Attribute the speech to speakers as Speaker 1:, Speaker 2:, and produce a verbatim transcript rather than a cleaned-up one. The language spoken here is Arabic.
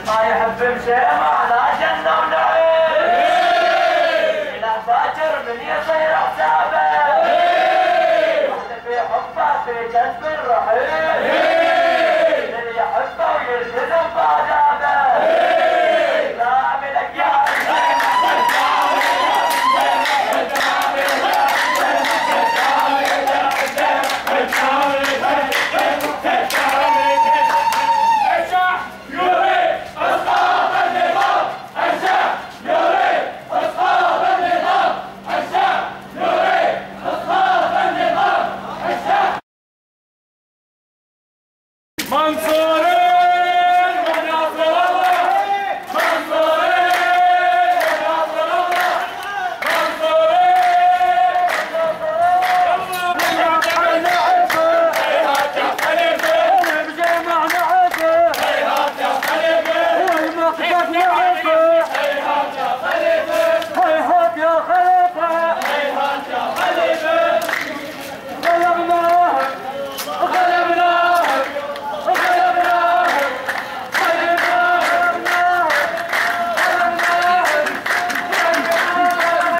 Speaker 1: ما يحب مشيمة لا جنة ونعيم لا فاجر من يصير حسابه واحدة في حبه في جذب الرحيم اللي يحبه ويلتزم بآدابه لا ملك يا
Speaker 2: منصور